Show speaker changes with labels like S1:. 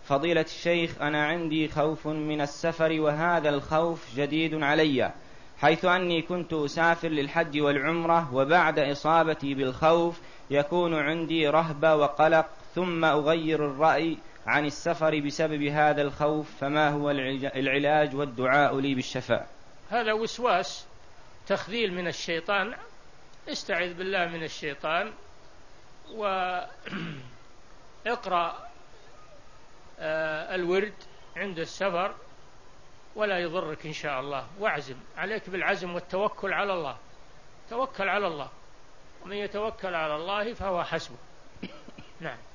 S1: فضيلة الشيخ، أنا عندي خوف من السفر، وهذا الخوف جديد علي، حيث أني كنت أسافر للحج والعمرة، وبعد إصابتي بالخوف يكون عندي رهبة وقلق، ثم أغير الرأي عن السفر بسبب هذا الخوف، فما هو العلاج والدعاء لي بالشفاء؟
S2: هذا وسواس تخذيل من الشيطان. استعذ بالله من الشيطان، واقرأ الورد عند السفر ولا يضرك إن شاء الله، واعزم عليك بالعزم والتوكل على الله. توكل على الله، ومن يتوكل على الله فهو حسبه. نعم.